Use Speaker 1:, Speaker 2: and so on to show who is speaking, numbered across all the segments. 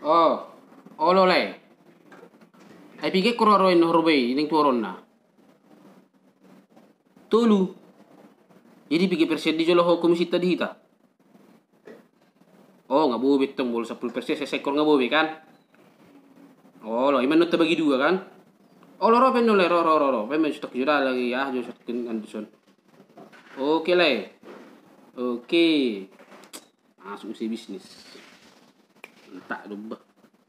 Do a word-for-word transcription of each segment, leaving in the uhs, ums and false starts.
Speaker 1: Oh, olole. Ai pige kororoin horbei ning tuoron na. Tulu. Jadi pige persen di jolo ho komisi tadi hita. Oh, nggak boleh tong bol sepuluh persen sesekor nggak boleh kan? Oh, lo iman nota bagi dua kan? Oh, lo pen le ro ro ro ro. Pen stok jura lagi ya, jo stok Anderson. Oke le. Oke. Masuk si bisnis. Tak lupa.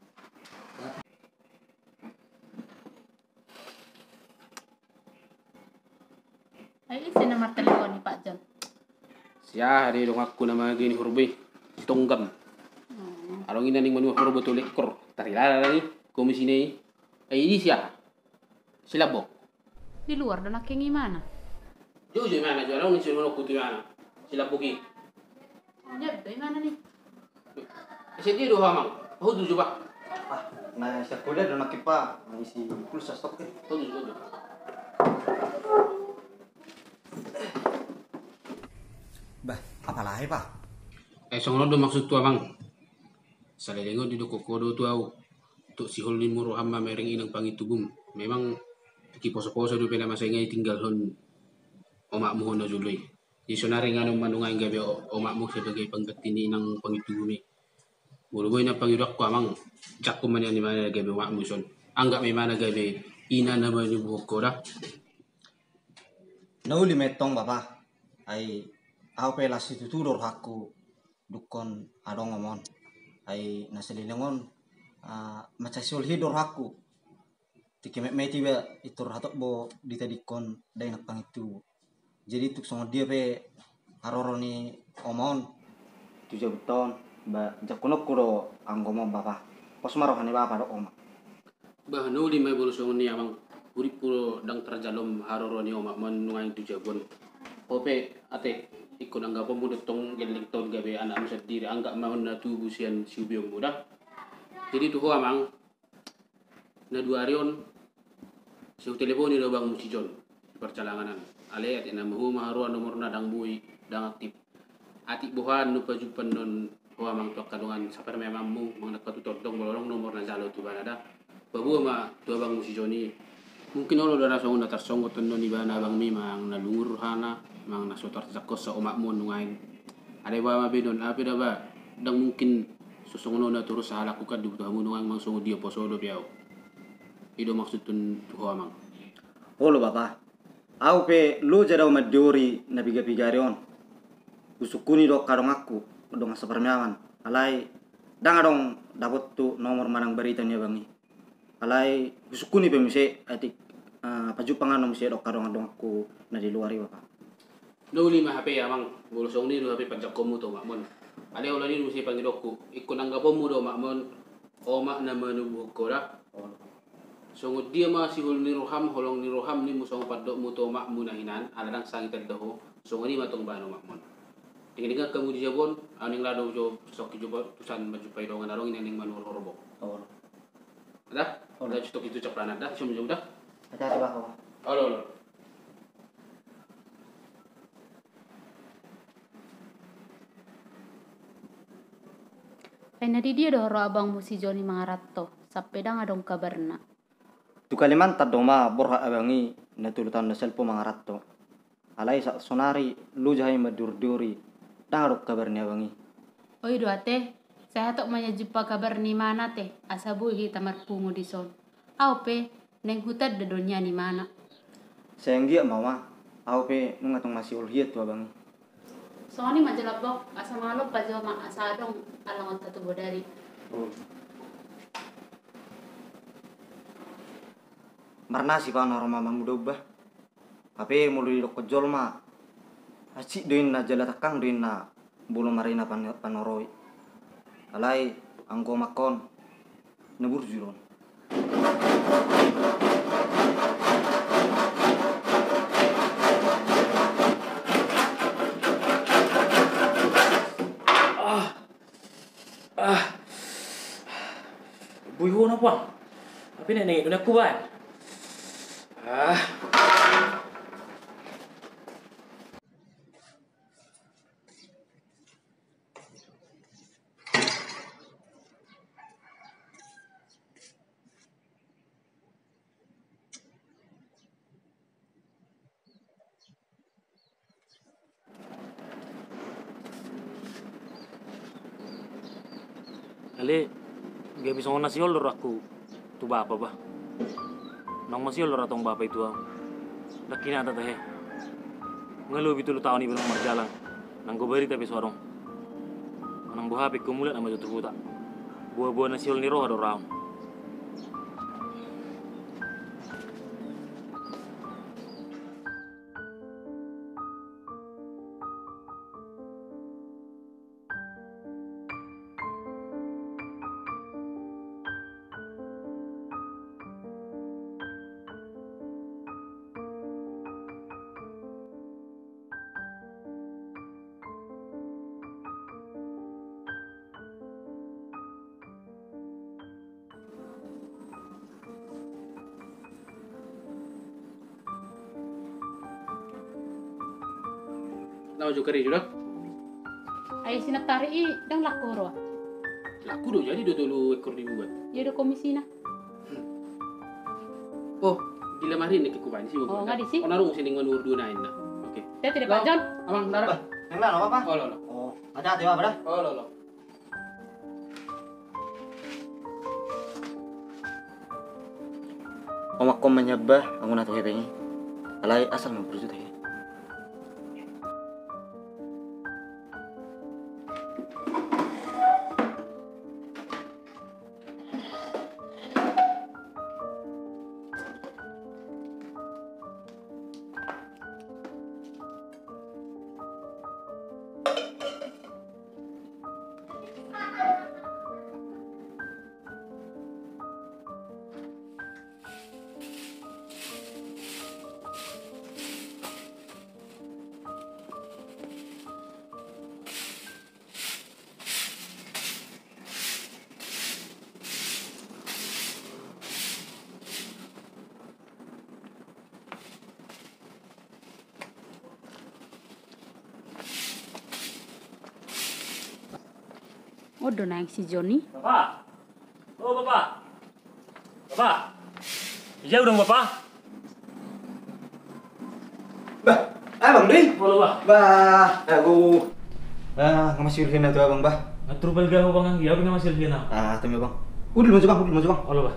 Speaker 2: Ay, isi nomor telepon ni Pak John.
Speaker 1: Siya, hari dong aku nama gini hurbe. Tonggam.
Speaker 2: Hmm.
Speaker 1: Arong ina ning manu hurbe to lekor. Tarilala lagi komisi ini. Eh ini siya. Silabok.
Speaker 2: Di luar dan aking gimana?
Speaker 1: Jujur mana jual orang ni suruh aku tu mana. Silaboki.
Speaker 2: Jod, dari mana nih?
Speaker 1: Sedih doh hamang. Oh tu coba.
Speaker 3: Ah, nah siya kuliah doon nakipa. May isi pulsa stok eh.
Speaker 1: Oh tu coba.
Speaker 3: Bah, apalagi pak?
Speaker 1: Eh songono do maksud tu abang. Salelengo di doko kodo tu au. Tuk si holin muro hamba mereng inang pangitubum. Memang ki poso-poso do pena masa ngai tinggal hon omakmu hono jului. Di sonare ngano manungai gabe omakmu sebagai penggetini nang pangitubumi. Bulu boy na pangidak ko amang jakko man ni mana gabe omakmu son. Anggap me mana gabe ina na ba ni buhok ko da.
Speaker 3: Nauli metong bapak. Ay, ako pala si tutulor aku dukon adong ngomon. Ay nasalilingon uh, macasul hidor aku. Tiki me meti ba itur hatok bo ditadikon day nakpang itu. Jadi tuk songo dia pe aroro ni omon tujuh beton ba jakunok kuro anggomon bapak. Pos marohani bapak do oma.
Speaker 1: Bah no di may bulu songon ni amang urip puro dang terjalom haroro ni omak man nungai tu jabon. Ope ate ikon angga pemuda tong gelik ton gabe anak am sendiri anggap mau na tubuh sian siubiong muda. Jadi tuh amang na dua arion siu telepon ni do bang musijon percalanganan. Ale ate na mahu maharuan nomor na dang bui dang aktif. Ati buhan nu pajupan non ho amang tok kadungan saper memammu mang nak patutor dong bolong nomor na jalo tu banada. Babu ma tu bang musijoni mungkin olo dara songo na tarsongo tondo ni bana bang mi mang na lungur hana mang na sotar zakos sa omakmu nungain. Ada ba mabidon api da ba dang mungkin susongono na terus sa lakukan di butamu nungang mang songo dia posodo piao. Ido maksud tun tuho amang.
Speaker 3: Holo bapak. Aku pe lo jadaw madiori na biga-bigarion. Usukuni do karong aku dong sapermiawan. Alai dang adong dapat tu nomor manang berita ni bangi. Alai usukuni pe mise atik uh, pajupangan no mise do karong adong aku na di luar bapak.
Speaker 1: No lima H P amang bolusong ni do H P pajak komu to makmon. Ale ola ni musi pangidokku ikon angga pomu do makmon oma na manubuh ko da. Sungguh dia masih hul ni roham holong ni roham ni musong padok muto mak munahinan aladang sangit daho sungguh ni matong bano makmon. Dengan dengan kamu di Jabon aning lado jo sok coba tusan baju paidongan arong ini ning manur horobok.
Speaker 3: Oh.
Speaker 1: Ada? Ada stok itu caplanan dah sum dah.
Speaker 3: Hati-hati bapak.
Speaker 1: Alo alo.
Speaker 2: Ay, nadi dia doh abang musi Joni mangarato. Sampai dang adong kabarna.
Speaker 3: Tu Kalimantan doma borha abangi na tulutan na selpo mangaratto. Alai sa sonari lu jahay madur-duri. Dangarok kabar ni abangi.
Speaker 2: Oi do ate, saya tok manya jumpa kabar ni mana teh? Asabu hi tamar pungu di son. Au pe neng hutat de donya ni mana?
Speaker 3: Sayang dia mama. Au pe nungatong masih ulhiat tu abangi.
Speaker 2: Soalnya majalabok asa malok pa jo ma asa dong alangot tatu bodari.
Speaker 3: Oh. Marna si pa norma mamudobah. Tapi mulu di kojol ma. Acik doin na jala takang doin na bulu marina pan panoroi. Alai angko makon nebur juron.
Speaker 4: Ah. Ah. Buiho na pa. Tapi nenek udah kuat. Ah. Ale gak bisa ngona siol lor aku tu bapa bah. Nang masih lor atong bapa itu am. Dakina ata teh. Ngelu bitu lu tahun ibang marjalang. Nang go bari tapi sorong. Nang buha pe kumulat ama jotu buta. Buah-buah nasiol ni roh ado raam.
Speaker 1: Lawan juga kari juga.
Speaker 2: Ay sinatari i dang lakuro.
Speaker 1: Laku do jadi do dulu ekor dibuat.
Speaker 2: Ya do komisi na.
Speaker 1: Oh, gila mari nih kekuban sih.
Speaker 2: Oh, nggak di sih?
Speaker 1: Oh, narung sini ngonur dua nain nah. Oke.
Speaker 2: Saya tidak Pak John.
Speaker 1: Amang darah.
Speaker 3: Neng lah, apa?
Speaker 1: Oh, lo lo.
Speaker 3: Oh, ada hati apa dah?
Speaker 1: Oh, lo lo.
Speaker 3: Omak kom menyabah, aku nato hepengi. Alai asal memperujut he.
Speaker 2: Oh do naik si Johnny.
Speaker 4: Bapak. Oh, Bapak. Bapak. Jauh dong, Bapak.
Speaker 3: Bah, abang deh.
Speaker 4: Halo, Bah.
Speaker 3: Bah, aku. Ah, ngamasih ulhin itu abang bah.
Speaker 4: Ngatur balga ho bang, ya bang masih lagi na.
Speaker 3: Ah, temi bang. Udah maju bang, udah maju bang.
Speaker 4: Halo, Bah.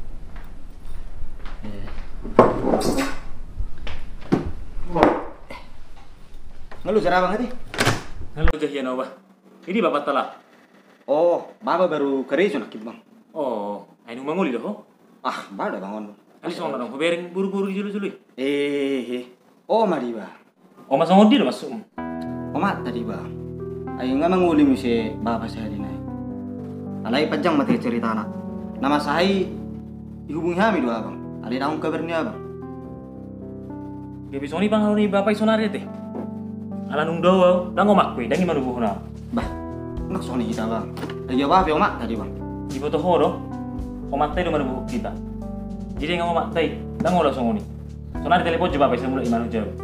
Speaker 3: Ngelu cara bang tadi?
Speaker 4: Halo, Jahian Bah. Ini Bapak telah.
Speaker 3: Oh, baba baru kerja nak bang.
Speaker 4: Oh, ayo manguli dah.
Speaker 3: Ah, bada bangun.
Speaker 4: Ali sono dong, bereng buru-buru julu-julu.
Speaker 3: Eh, eh. Oh, mari bah.
Speaker 4: Oh, mas ngodi dah masuk.
Speaker 3: Omat tadi bang. Ayo nggak menguli misi bapa saya di naik. Alai panjang mati cerita anak. Nama saya dihubungi kami dua bang. Alai naung kabarnya bang.
Speaker 4: Gak bisa nih bang, nih bapak isonari teh. Ala nung dawa, dah ngomak kue, dah gimana buhuna.
Speaker 3: Bah, nak soni kita bang. Ayo jawab ya omat tadi bang.
Speaker 4: Di foto horo, omak teh mana buh kita. Jadi nggak omak teh, dah ngolah songoni. Sonari telepon coba bapak saya mulai imanu jauh.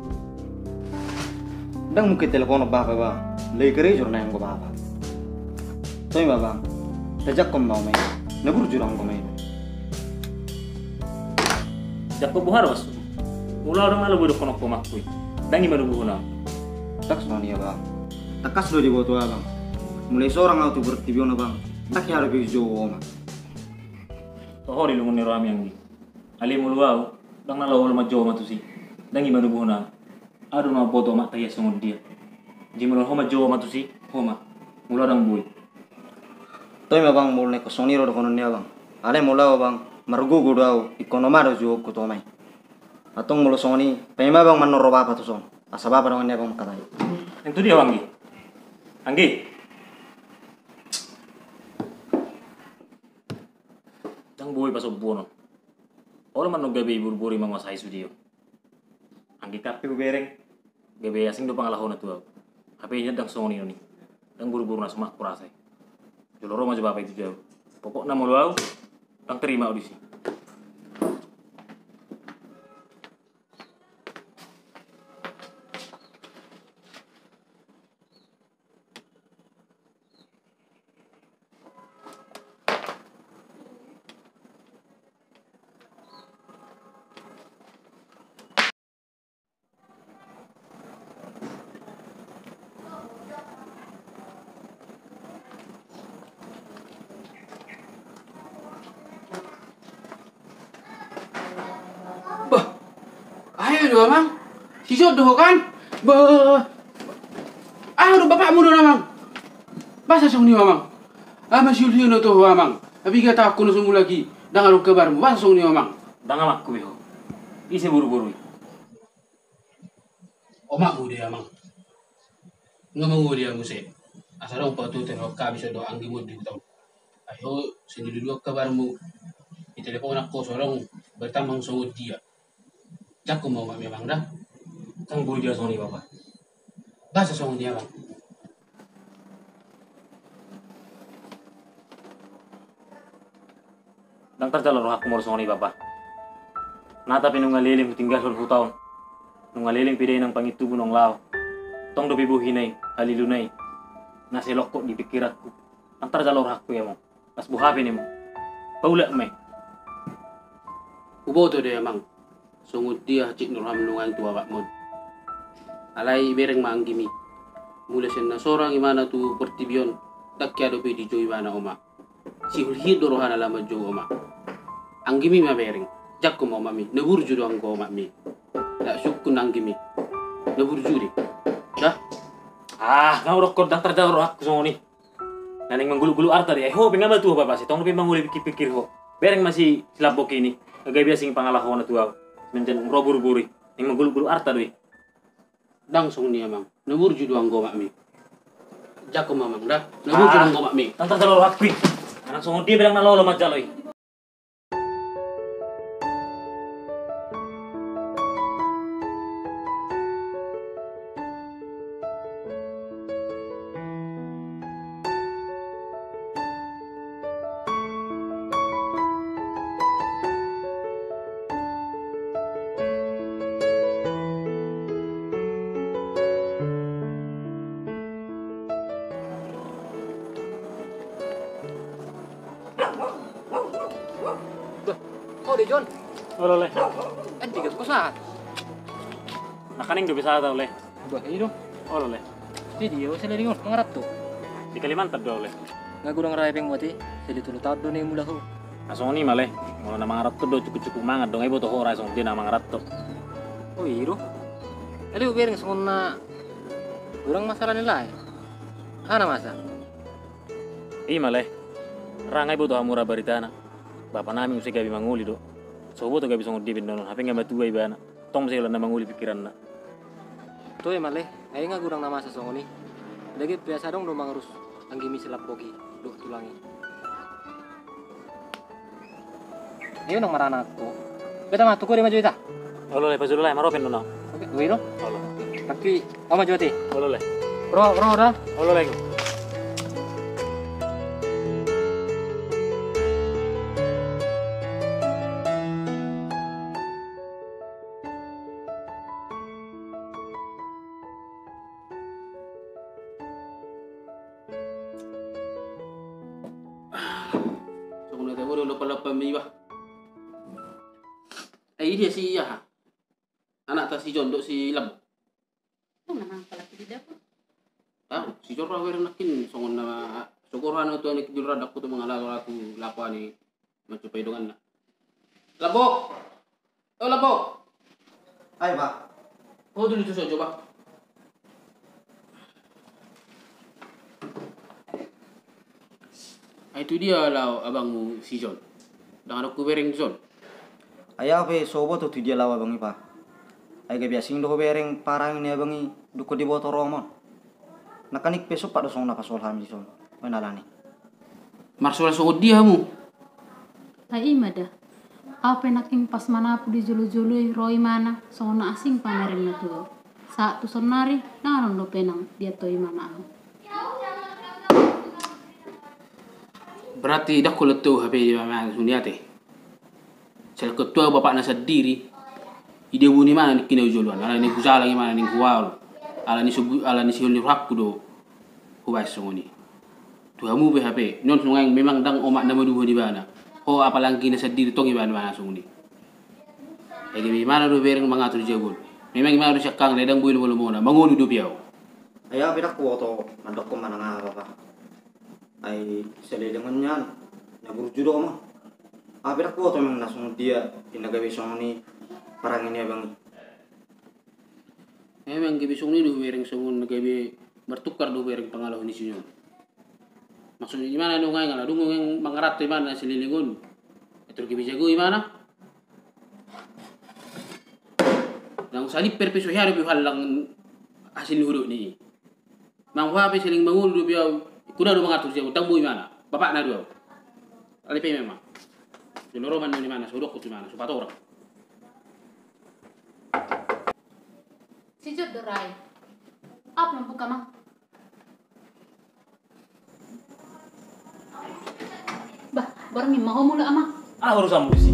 Speaker 3: Dang mungkin telepon bapak bang. Lagi kerja jurna yang gue bapak. Tapi bang, sejak kau mau main, nebur jurang kau main.
Speaker 4: Jak ko buhar was. Mula orang malu bodoh kono komak kue. Dah gimana buhuna.
Speaker 3: Tak soni ya bang. Takas do di bawah tua bang. Mulai seorang auto bertibiona bang. Tak ya lebih jauh omat.
Speaker 4: Toho di lungun nero ami anggi. Ali muluau, dang nalau lama jauh matu sih. Dah gimana buhuna. Aduh na boto mak tayas sungod dia. Jimulon homa jauh matu sih, homa. Mula dang boy.
Speaker 3: Tapi bang mulai ke soni ro kono nia bang. Ale mula bang. Margo go dau ikonomaro jo ko to mai. Atong mulo soni, pema bang manoro bapa tu son. Asa bapa dong nia bang katai.
Speaker 4: Itu dia Anggi. Anggi. Dang boy pasok buono. Olo man no gabi buru-buru mang masai studio. Anggi kape bereng. Gabi asing do pangalahon na tuaw. Kape nya dang soni ni. Dang buru-buru na sumak kurasay. Joloro maju bapa itu jauh. Pokokna mo luau. Dang terima audisi.
Speaker 1: doh Amang. Si jodoh kan? Be. Ah, udah bapakmu doh Amang. Masa song ni Amang. Ah, masih ulio no tuh Amang. Tapi kata aku nusung lagi. Dangan kabarmu. Masa song ni Amang.
Speaker 4: Dangan aku biho. Isi buru-buru.
Speaker 1: Omak mu dia Amang. Ngomong dia musik. Asal orang patu terok bisa do anggi mu di tahu. Ayo sini dulu kabarmu. Di telepon aku seorang bertambang songod dia. Cak mau mak memang dah.
Speaker 4: Tang buru dia soni bapak.
Speaker 1: Bahasa songod dia Bang.
Speaker 4: Dang terjalur aku mau soni bapak. Nata pinungaliling tinggal sulhu tahun. Nungaliling pidai ng pangitu bunong lao. Tong do bibuhinay, halilunay. Nasilok ko di pikiratku. Ang terjalur aku ya mo. Pas buhapi ni mo. Paula may.
Speaker 1: Ubo to dia Amang. Songod dia cik nurham lungang tua Pak Mod. Alai bereng manggimi. Mula sen na sorang imana tu pertibion. Dakya do di joy mana oma. Si hulhi dorohana lama jo oma. Anggimi ma bereng. Jakko mau mami. Nebur judo angko oma mi. Tak syukun anggimi. Nebur juri. Dah.
Speaker 4: Ah, ngau rokor dang terjalur aku soni. Naning menggulu-gulu arta dia. Ho pengen batu bapak sih. Tong lebih manguli pikir-pikir ho. Bereng masih silabok ini. Agak biasing pangalaho na tuaw. Menjen robur-buri. Ning menggulu-gulu arta doi.
Speaker 1: Dang song ni Amang. Nebur judo angko mak mi. Jakko mamang dah. Nebur judo angko mak mi.
Speaker 4: Dang terjalur aku. Anak songod dia bilang nalolo majaloy.
Speaker 5: Oh, deh John.
Speaker 4: Olo le.
Speaker 5: Kan tiga kosan.
Speaker 4: Nakaning do bisa tau le.
Speaker 5: Bah, ini dong.
Speaker 4: Olo le.
Speaker 5: Video saya lihat ngarap tuh.
Speaker 4: Di Kalimantan do le.
Speaker 5: Nggak kurang rayapeng mati. Saya lihat tahu dong nih mula ho.
Speaker 4: Asong ni male. Mo na mangarat to do cukup-cukup mangat dong ibo to ho ra song dia na mangarat to.
Speaker 5: Oh, iya dong. Tadi ubering sengona. Kurang masalah nilai. Ana masa?
Speaker 4: Iya male. Rangai bo to amura baritana. Bapak nami usai gabi manguli do. Sobo to gabi song di bendono. Hape nga batu ay bana. Tong sila na manguli pikiran na.
Speaker 5: Tuh ya male. Ayo nggak kurang nama sesongoni. Lagi biasa dong do mangurus. Anggimi selap bogi. Do tulangi. Ayo nong marana aku. Beta mah tuku di maju ita.
Speaker 4: Olo le pazulu le maropen no na.
Speaker 5: Oke, gue dong.
Speaker 4: Olo.
Speaker 5: Tapi, oh maju ti.
Speaker 4: Olo le.
Speaker 5: Bro, bro, dah.
Speaker 4: Olo le.
Speaker 1: Song na tayo lo pala pamiwa. Ay dia si iya. Anak ta si John do si Lam.
Speaker 2: Ano naman pala di dapur?
Speaker 1: Ah, si John ra wer nakin song na sukuran to ni kidul radak ko to mga lalo ratu lapa ni macupay dongan na. Labok. Oh labok.
Speaker 3: Ay Pak.
Speaker 1: Oh dulu tu coba. Ay itu dia lah abangmu si John. Dengan aku bereng John.
Speaker 3: Aya pe sobo to tudia lawa bangi pa. Ay gabi asing do bereng parang ni bangi duko di boto romon. Nakanik peso pa do song nakasol ham di son. Manalani.
Speaker 1: Marsual sungod dia mu.
Speaker 2: Ay ima dah. Apa naking pas mana pu di julu-julu roi mana sona asing pamereng na tuo. Sa tu sonari nangon lo penang dia toi mana aku.
Speaker 1: Berarti dah kulit tu habis mana suniate. Sel ketua bapak nasa diri. Ide buni mana ni kina ujuluan. Ala ni kusala ni mana ni kuwal. Ala ni subu ala ni siul ni hakku do. Hubai sungoni. Tuamu be hape. Non sungai memang dang omak nama dua di mana. Ho apalagi nasa diri tongi mana mana sungoni. Lagi mana do bereng mengatur jabul. Memang mana do syakang ledang buil bolu mona. Mangonu do piau.
Speaker 3: Aya pe dak woto mandok ko mananga apa. Ay selilingan yan. Naburu judo mo. Ah, pero ko to mang nasong dia pinagawi song ni parang ini abang.
Speaker 1: Emang gabi song ni do bereng songon gabi bertukar do bereng pangalaw ni sinyo. Maksudnya gimana dong ngai ngala dungo yang mangarat mana sililingon. Itu gabi jago gimana? Nang salip perpeso hari bi halang hasil huruf ni. Mang wa be siling mangul do biau kuda do mangatur jago tang boy mana? Bapak na do. Ali pe memang. Dulu roman ni mana? Sodok ku mana? Supato orang.
Speaker 2: Sijut dorai. Apa nampu kamang? Bah, barang ni mau mula ama.
Speaker 4: Ah urusan musik.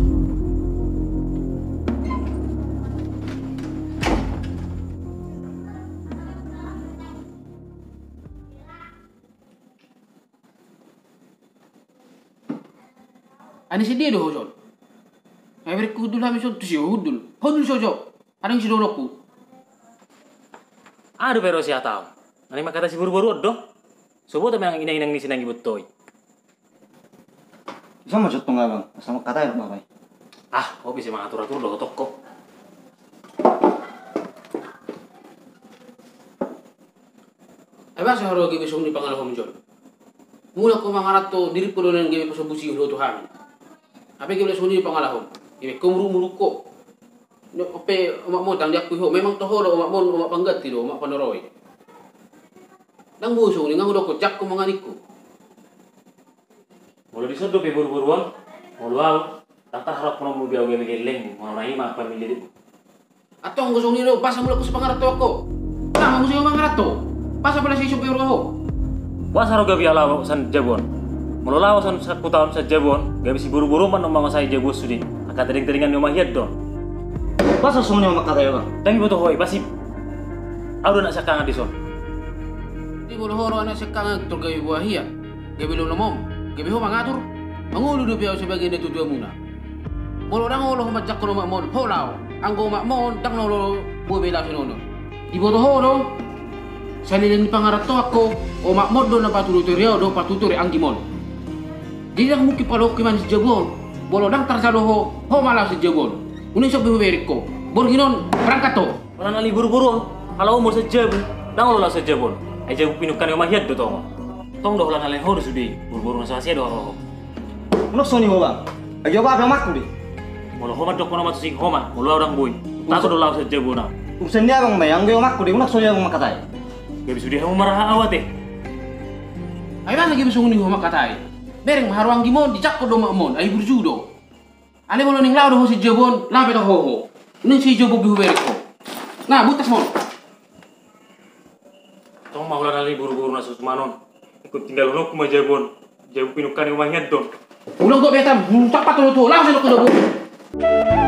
Speaker 1: Ani sedih do hojol. Ay beri kudul ha mison tusi hudul. Hudul sojo. Adang si dolokku.
Speaker 4: Aduh pero siya tao. Ani makata si buru-buru do. Sobo ta memang inang-inang ni sinang ibutoy.
Speaker 3: Sama jot nga bang, sama kata ya babay.
Speaker 4: Ah, kok bisa mengatur-atur do toko.
Speaker 1: Ay ba sa haro gabi song ni pangalaw mo jol. Mula ko mangarat to diri ko do nang gabi pasobusi lo to hamin. Apa gabi song ni pangalaw. Ibe kumru muluko. No ope umak mo tang diak ho memang toho do umak mo umak panggat ti do umak panoroy. Nang buso ni ngang do ko jak ko manganiku.
Speaker 4: Mulu disodo pe buru-buruan. Mulu aw. Tata harap kono mo biaw gabi geleng. Mau nai ma pamilya dito.
Speaker 1: Atong gusto ni do pasa mula ko sa pangarat to ako. Na mo sa mangarat to. Pasa pala si supir ko.
Speaker 4: Wa saro gabi ala san jabon. Mulu lawa san satu tahun sa jabon. Gabi si buru-buru man nomang sai jabo sudi. Aka tering-teringan yo mahiad do.
Speaker 3: Pasal semuanya makata ya bang.
Speaker 4: Tangi butuh hoy basi. Audo nak sakang adison.
Speaker 1: Di bolo horo ana sekang tur gabi buah hiya. Gabi lo nomom. Gabi ho mangatur. Mangulu do biaw sebagai netu dua muna. Molo dang lo majak ko mak mon. Holaw. Anggo mak mon tang lo buah bela sinono. Di bolo horo salilin pangarat to ako o mak mod do na patutur yo do patutur anggi mon. Di dang muki palo kiman si jabon. Bolo dang tarsalo ho ho malah si jabon. Unin sa bihuberiko. Borginon berangkat to.
Speaker 4: Wala na libur-buru. Kalau umur sejabon, dang lo la sejabon. Ay jago pinukan yo mahiad do to. Tong do la na lehor sudi. Buru-buru na sa sia do ho.
Speaker 3: Unok soni mo bang. Ayo ba apa makku di.
Speaker 4: Molo homa dok kono matusig homa. Molo orang boy. Tato do la sejabon na.
Speaker 3: Usen dia bang bayang gayo makku di. Unok soni bang makata.
Speaker 4: Gabi sudi hamu marah awat eh.
Speaker 1: Ay ba lagi bisung ni ho makatay. Bereng maharuang gimon dicak ko do mak mon ay burjudo. Ane bolo ning lao do si jabon lape to ho ho. Unin si jobo bihuberiko. Nah, butas mon.
Speaker 4: Tong mau la libur-buru na susmanon. Ikut tinggal lo kuma jabon. Jago pinukan yo mahiad do.
Speaker 1: Ulang do betam, tak patolo to, langsung ko do.